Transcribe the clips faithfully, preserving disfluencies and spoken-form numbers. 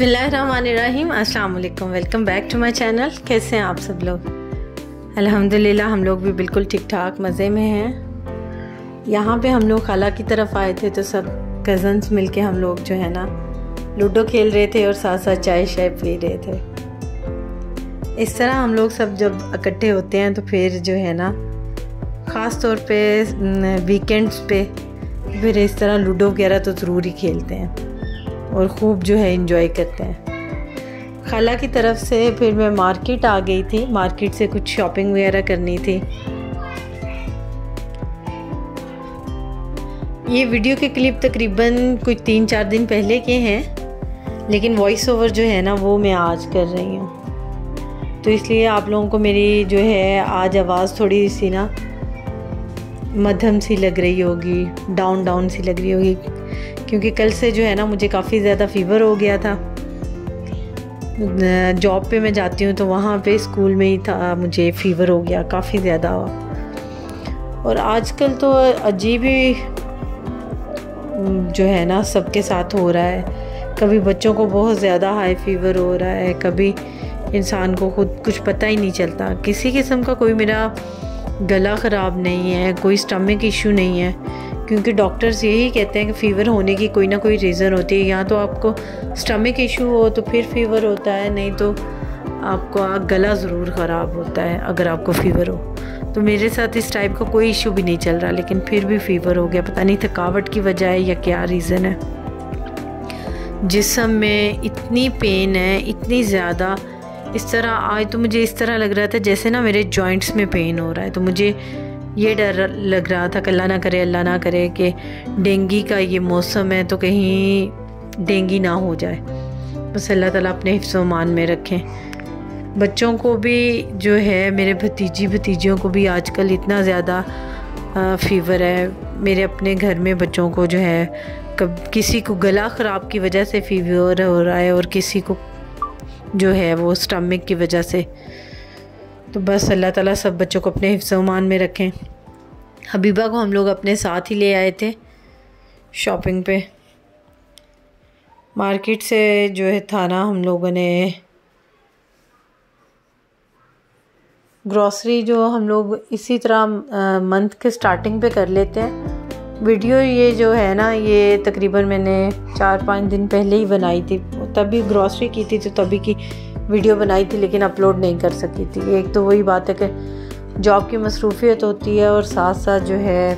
बिस्मिल्लाहिर्रहमानिर्रहीम। अस्सलाम वालेकुम। Welcome back to my channel. कैसे हैं आप सब लोग? अल्हम्दुलिल्लाह हम लोग भी बिल्कुल ठीक ठाक मज़े में हैं। यहाँ पे हम लोग खाला की तरफ आए थे तो सब कज़न्स मिलके हम लोग जो है ना लूडो खेल रहे थे और साथ साथ चाय शाय पी रहे थे। इस तरह हम लोग सब जब इकट्ठे होते हैं तो फिर जो है ना ख़ास तौर पे वीकेंड्स पे फिर इस तरह लूडो वगैरह तो ज़रूर ही खेलते हैं और ख़ूब जो है एंजॉय करते हैं। खाला की तरफ से फिर मैं मार्केट आ गई थी, मार्केट से कुछ शॉपिंग वगैरह करनी थी। ये वीडियो के क्लिप तकरीबन कुछ तीन चार दिन पहले के हैं, लेकिन वॉइस ओवर जो है ना वो मैं आज कर रही हूँ, तो इसलिए आप लोगों को मेरी जो है आज आवाज़ थोड़ी सी ना मध्यम सी लग रही होगी, डाउन डाउन सी लग रही होगी, क्योंकि कल से जो है ना मुझे काफ़ी ज़्यादा फ़ीवर हो गया था। जॉब पे मैं जाती हूँ तो वहाँ पे स्कूल में ही था, मुझे फ़ीवर हो गया काफ़ी ज़्यादा। और आजकल तो अजीब ही जो है ना सबके साथ हो रहा है। कभी बच्चों को बहुत ज़्यादा हाई फ़ीवर हो रहा है, कभी इंसान को खुद कुछ पता ही नहीं चलता। किसी किस्म का कोई मेरा गला ख़राब नहीं है, कोई स्टमक इशू नहीं है, क्योंकि डॉक्टर्स यही कहते हैं कि फ़ीवर होने की कोई ना कोई रीज़न होती है। या तो आपको स्टमक इशू हो तो फिर फ़ीवर होता है, नहीं तो आपका गला ज़रूर ख़राब होता है अगर आपको फ़ीवर हो। तो मेरे साथ इस टाइप का कोई इशू भी नहीं चल रहा, लेकिन फिर भी फ़ीवर हो गया। पता नहीं थकावट की वजह है या क्या रीज़न है। जिस्म में इतनी पेन है, इतनी ज़्यादा, इस तरह आज तो मुझे इस तरह लग रहा था जैसे ना मेरे जॉइंट्स में पेन हो रहा है। तो मुझे ये डर लग रहा था कि अल्लाह ना करे अल्लाह ना करे कि डेंगू का ये मौसम है तो कहीं डेंगू ना हो जाए। बस अल्लाह ताला अपने हिफ्ज़ व अमान में रखें। बच्चों को भी जो है, मेरे भतीजी भतीजियों को भी आजकल इतना ज़्यादा फ़ीवर है। मेरे अपने घर में बच्चों को जो है कब किसी को गला ख़राब की वजह से फ़ीवर हो रहा है और किसी को जो है वो स्टमक की वजह से। तो बस अल्लाह ताला सब बच्चों को अपने हिफ्ज़ व अमान में रखें। हबीबा को हम लोग अपने साथ ही ले आए थे शॉपिंग पे। मार्केट से जो है था ना हम लोगों ने ग्रॉसरी जो हम लोग इसी तरह मंथ के स्टार्टिंग पे कर लेते हैं। वीडियो ये जो है ना ये तकरीबन मैंने चार पाँच दिन पहले ही बनाई थी, तभी ग्रॉसरी की थी तो तभी की वीडियो बनाई थी, लेकिन अपलोड नहीं कर सकी थी। एक तो वही बात है कि जॉब की मसरूफियत होती है और साथ साथ जो है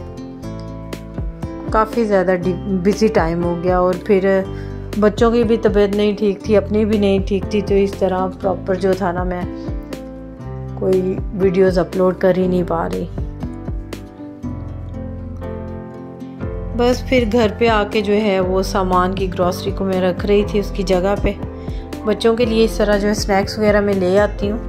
काफ़ी ज़्यादा बिज़ी टाइम हो गया, और फिर बच्चों की भी तबीयत नहीं ठीक थी, अपनी भी नहीं ठीक थी। तो इस तरह प्रॉपर जो था ना मैं कोई वीडियोस अपलोड कर ही नहीं पा रही। बस फिर घर पे आके जो है वो सामान की ग्रॉसरी को मैं रख रही थी उसकी जगह पे। बच्चों के लिए इस तरह जो है स्नैक्स वगैरह मैं ले आती हूँ,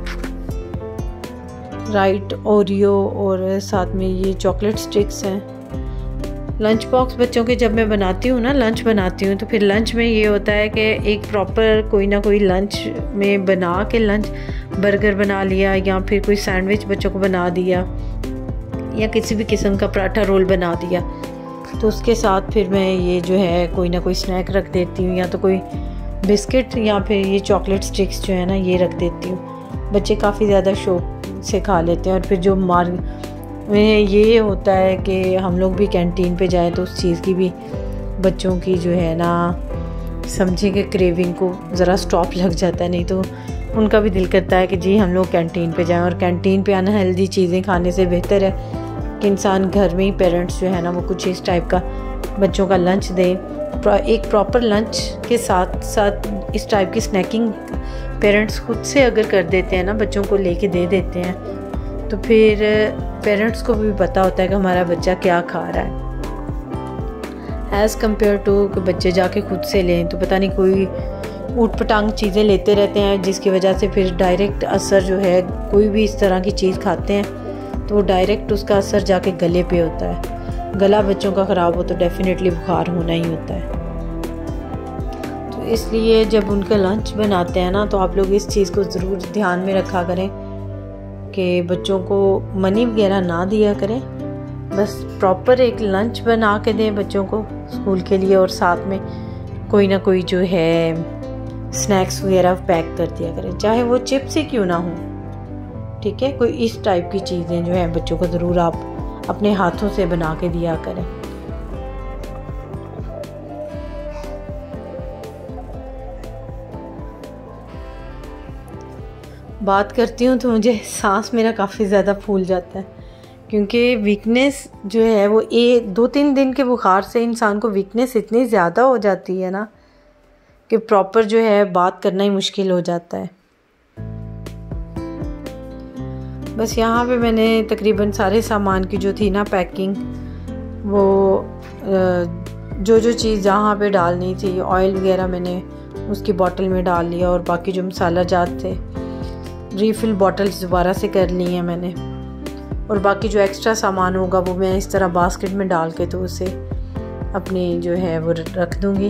राइट ओरियो और साथ में ये चॉकलेट स्टिक्स हैं। लंच बॉक्स बच्चों के जब मैं बनाती हूँ ना, लंच बनाती हूँ, तो फिर लंच में ये होता है कि एक प्रॉपर कोई ना कोई लंच में बना के लंच बर्गर बना लिया, या फिर कोई सैंडविच बच्चों को बना दिया, या किसी भी किस्म का पराठा रोल बना दिया। तो उसके साथ फिर मैं ये जो है कोई ना कोई स्नैक रख देती हूँ, या तो कोई बिस्किट या फिर ये चॉकलेट स्टिक्स जो है ना ये रख देती हूँ। बच्चे काफ़ी ज़्यादा शौक से खा लेते हैं। और फिर जो मार में ये होता है कि हम लोग भी कैंटीन पे जाएं तो उस चीज़ की भी बच्चों की जो है ना समझे कि क्रेविंग को ज़रा स्टॉप लग जाता है, नहीं तो उनका भी दिल करता है कि जी हम लोग कैंटीन पे जाएं। और कैंटीन पे अनहेल्दी चीज़ें खाने से बेहतर है कि इंसान घर में ही पेरेंट्स जो है ना वो कुछ इस टाइप का बच्चों का लंच दें। एक प्रॉपर लंच के साथ साथ इस टाइप की स्नैकिंग पेरेंट्स खुद से अगर कर देते हैं ना, बच्चों को लेके दे देते हैं, तो फिर पेरेंट्स को भी पता होता है कि हमारा बच्चा क्या खा रहा है, एज़ कम्पेयर टू कि बच्चे जाके खुद से लें। तो पता नहीं कोई ऊट पटांग चीज़ें लेते रहते हैं, जिसकी वजह से फिर डायरेक्ट असर जो है, कोई भी इस तरह की चीज़ खाते हैं तो डायरेक्ट उसका असर जाके गले पे होता है। गला बच्चों का ख़राब हो तो डेफिनेटली बुखार होना ही होता है। तो इसलिए जब उनका लंच बनाते हैं ना तो आप लोग इस चीज़ को ज़रूर ध्यान में रखा करें कि बच्चों को मनी वगैरह ना दिया करें, बस प्रॉपर एक लंच बना के दें बच्चों को स्कूल के लिए, और साथ में कोई ना कोई जो है स्नैक्स वगैरह पैक कर दिया करें, चाहे वो चिप्स ही क्यों ना हो, ठीक है। कोई इस टाइप की चीज़ें जो है बच्चों को ज़रूर आप अपने हाथों से बना के दिया करें। बात करती हूँ तो मुझे सांस मेरा काफ़ी ज़्यादा फूल जाता है, क्योंकि वीकनेस जो है वो एक दो तीन दिन के बुखार से इंसान को वीकनेस इतनी ज़्यादा हो जाती है ना कि प्रॉपर जो है बात करना ही मुश्किल हो जाता है। बस यहाँ पे मैंने तकरीबन सारे सामान की जो थी ना पैकिंग, वो जो जो चीज़ जहाँ पे डालनी थी, ऑयल वगैरह मैंने उसकी बोतल में डाल लिया, और बाकी जो मसाला जात थे रीफ़िल बॉटल्स दोबारा से कर ली हैं मैंने, और बाकी जो एक्स्ट्रा सामान होगा वो मैं इस तरह बास्केट में डाल के तो उसे अपनी जो है वो रख दूँगी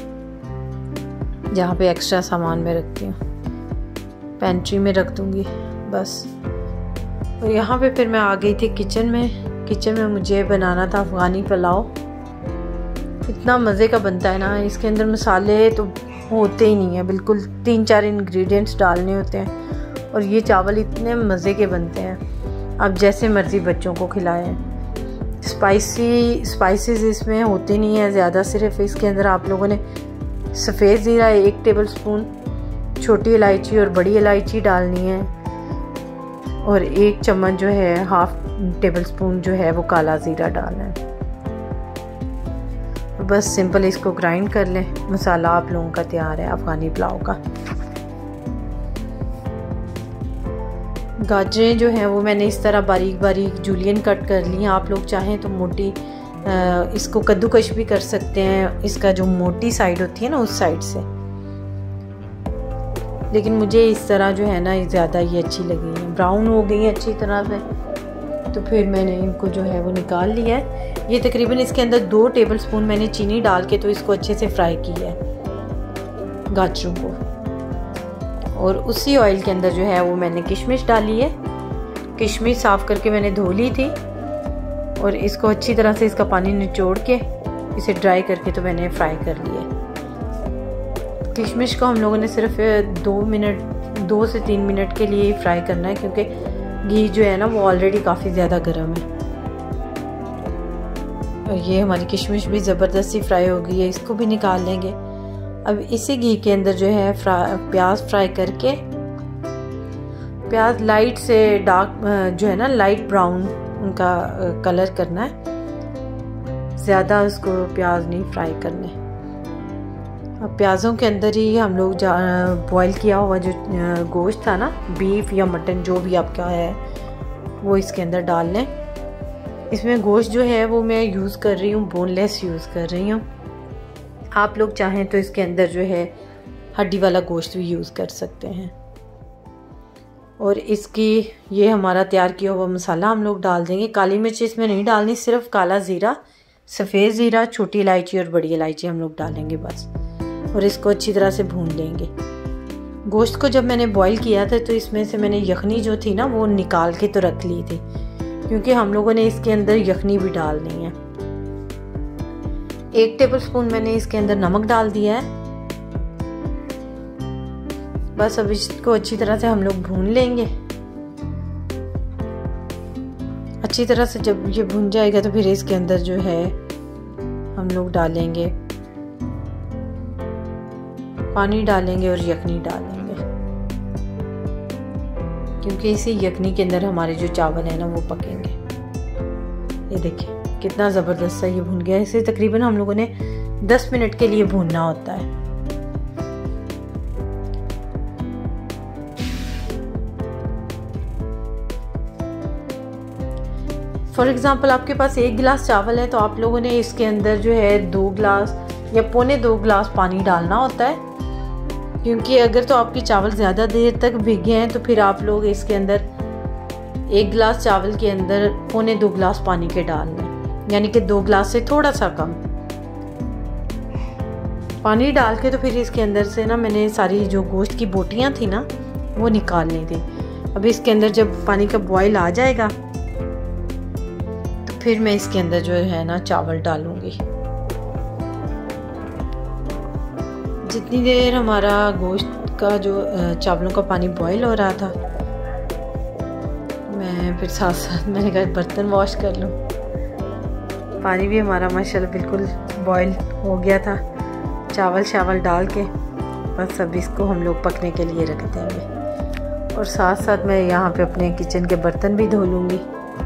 जहाँ पे एक्स्ट्रा सामान मैं रखती हूँ, पेंट्री में रख दूँगी बस। और यहाँ पे फिर मैं आ गई थी किचन में। किचन में मुझे बनाना था अफ़गानी पुलाव। इतना मज़े का बनता है ना, इसके अंदर मसाले तो होते ही नहीं है, बिल्कुल तीन चार इंग्रेडिएंट्स डालने होते हैं, और ये चावल इतने मज़े के बनते हैं, आप जैसे मर्ज़ी बच्चों को खिलाएं। स्पाइसी स्पाइसेस इसमें होते नहीं है ज़्यादा, सिर्फ इसके अंदर आप लोगों ने सफ़ेद ज़ीरा एक टेबल स्पून, छोटी इलायची और बड़ी इलायची डालनी है, और एक चम्मच जो है हाफ टेबल स्पून जो है वो काला ज़ीरा डालना है। बस सिंपल इसको ग्राइंड कर लें, मसाला आप लोगों का तैयार है अफ़गानी पुलाव का। गाजरें जो हैं वो मैंने इस तरह बारीक बारीक जूलियन कट कर ली हैं। आप लोग चाहें तो मोटी इसको कद्दूकश भी कर सकते हैं, इसका जो मोटी साइड होती है ना उस साइड से, लेकिन मुझे इस तरह जो है ना ज़्यादा ये अच्छी लगी है। ब्राउन हो गई है अच्छी तरह से, तो फिर मैंने इनको जो है वो निकाल लिया है। ये तकरीबन इसके अंदर दो टेबल स्पून मैंने चीनी डाल के तो इसको अच्छे से फ्राई किया है गाजरों को, और उसी ऑयल के अंदर जो है वो मैंने किशमिश डाली है। किशमिश साफ़ करके मैंने धो ली थी, और इसको अच्छी तरह से इसका पानी निचोड़ के इसे ड्राई करके तो मैंने फ्राई कर लिया। किशमिश को हम लोगों ने सिर्फ दो मिनट दो से तीन मिनट के लिए ही फ्राई करना है, क्योंकि घी जो है ना वो ऑलरेडी काफ़ी ज़्यादा गर्म है। और ये हमारी किशमिश भी ज़बरदस्ती फ्राई हो गई है, इसको भी निकाल लेंगे। अब इसी घी के अंदर जो है फ्रा, प्याज फ्राई करके, प्याज लाइट से डार्क जो है ना लाइट ब्राउन उनका कलर करना है, ज़्यादा उसको प्याज नहीं फ्राई करने। अब प्याज़ों के अंदर ही हम लोग बॉईल किया हुआ जो गोश्त था ना, बीफ या मटन जो भी आपका है वो इसके अंदर डाल लें। इसमें गोश्त जो है वो मैं यूज़ कर रही हूँ बोनलेस यूज़ कर रही हूँ। आप लोग चाहें तो इसके अंदर जो है हड्डी वाला गोश्त भी यूज़ कर सकते हैं। और इसकी ये हमारा तैयार किया हुआ मसाला हम लोग डाल देंगे। काली मिर्च इसमें नहीं डालनी, सिर्फ काला ज़ीरा, सफ़ेद ज़ीरा, छोटी इलायची और बड़ी इलायची हम लोग डालेंगे बस, और इसको अच्छी तरह से भून लेंगे। गोश्त को जब मैंने बॉईल किया था तो इसमें से मैंने यखनी जो थी ना वो निकाल के तो रख ली थी, क्योंकि हम लोगों ने इसके अंदर यखनी भी डालनी है। एक टेबल स्पून मैंने इसके अंदर नमक डाल दिया है। बस अब इसको अच्छी तरह से हम लोग भून लेंगे। अच्छी तरह से जब ये भून जाएगा तो फिर इसके अंदर जो है हम लोग डालेंगे पानी डालेंगे और यखनी डालेंगे, क्योंकि इसी यखनी के अंदर हमारे जो चावल है ना वो पकेंगे। ये देखिए कितना ज़बरदस्त सा ये भून गया। इसे तकरीबन हम लोगों ने दस मिनट के लिए भूनना होता है। फॉर एग्ज़ाम्पल आपके पास एक गिलास चावल है तो आप लोगों ने इसके अंदर जो है दो गिलास या पौने दो गिलास पानी डालना होता है, क्योंकि अगर तो आपके चावल ज़्यादा देर तक भीगे हैं तो फिर आप लोग इसके अंदर एक गिलास चावल के अंदर पौने दो गिलास पानी के डालना है, यानी कि दो गिलास से थोड़ा सा कम पानी डाल के तो फिर इसके अंदर से ना मैंने सारी जो गोश्त की बोटियां थी ना वो निकालनी थी। अब इसके अंदर जब पानी का बॉयल आ जाएगा तो फिर मैं इसके अंदर जो है ना चावल डालूंगी। जितनी देर हमारा गोश्त का जो चावलों का पानी बॉईल हो रहा था, मैं फिर साथ साथ मैंने कहा बर्तन वॉश कर लूँ। पानी भी हमारा माशाल्लाह बिल्कुल बॉईल हो गया था, चावल चावल डाल के बस अब इसको हम लोग पकने के लिए रख देंगे। और साथ साथ मैं यहाँ पे अपने किचन के बर्तन भी धो लूँगी।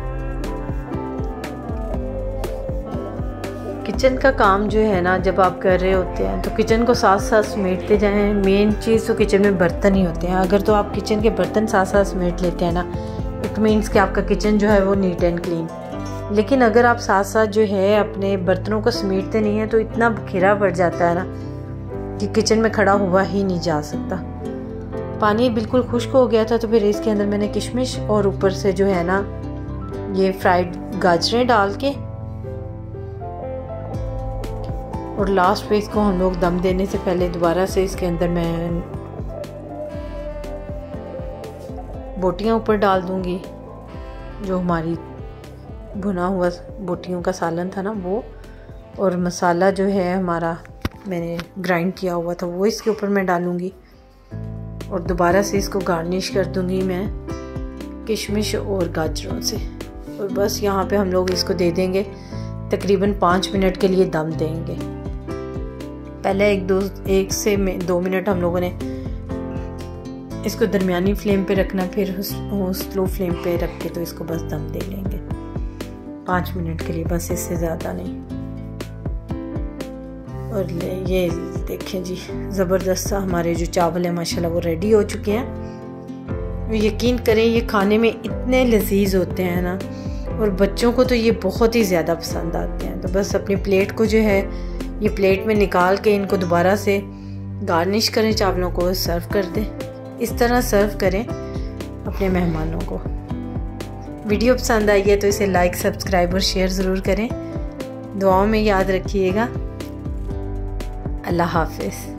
किचन का काम जो है ना, जब आप कर रहे होते हैं तो किचन को साथ साथ समेटते जाएं। मेन चीज़ तो किचन में बर्तन ही होते हैं। अगर तो आप किचन के बर्तन साथ साथ समेट लेते हैं ना, इट मीन्स कि आपका किचन जो है वो नीट एंड क्लीन। लेकिन अगर आप साथ साथ जो है अपने बर्तनों को समेटते नहीं हैं तो इतना बखेरा पड़ जाता है ना कि किचन में खड़ा हुआ ही नहीं जा सकता। पानी बिल्कुल खुश्क हो गया था, तो फिर इसके अंदर मैंने किशमिश और ऊपर से जो है ना ये फ्राइड गाजरें डाल के, और लास्ट पे इसको हम लोग दम देने से पहले दोबारा से इसके अंदर मैं बोटियां ऊपर डाल दूंगी। जो हमारी भुना हुआ बोटियों का सालन था ना वो, और मसाला जो है हमारा मैंने ग्राइंड किया हुआ था वो इसके ऊपर मैं डालूंगी। और दोबारा से इसको गार्निश कर दूंगी मैं किशमिश और गाजरों से। और बस यहाँ पे हम लोग इसको दे देंगे, तकरीबन पाँच मिनट के लिए दम देंगे। पहले एक दो एक से दो मिनट हम लोगों ने इसको दरमियानी फ्लेम पे रखना, फिर स्लो फ्लेम पे रख के तो इसको बस दम दे लेंगे पाँच मिनट के लिए, बस इससे ज़्यादा नहीं। और ये देखें जी, ज़बरदस्त हमारे जो चावल है माशाल्लाह वो रेडी हो चुके हैं। यकीन करें ये खाने में इतने लजीज होते हैं ना, और बच्चों को तो ये बहुत ही ज़्यादा पसंद आते हैं। तो बस अपनी प्लेट को जो है ये प्लेट में निकाल के इनको दोबारा से गार्निश करें, चावलों को सर्व कर दें। इस तरह सर्व करें अपने मेहमानों को। वीडियो पसंद आई है तो इसे लाइक, सब्सक्राइब और शेयर ज़रूर करें। दुआओं में याद रखिएगा। अल्लाह हाफिज़।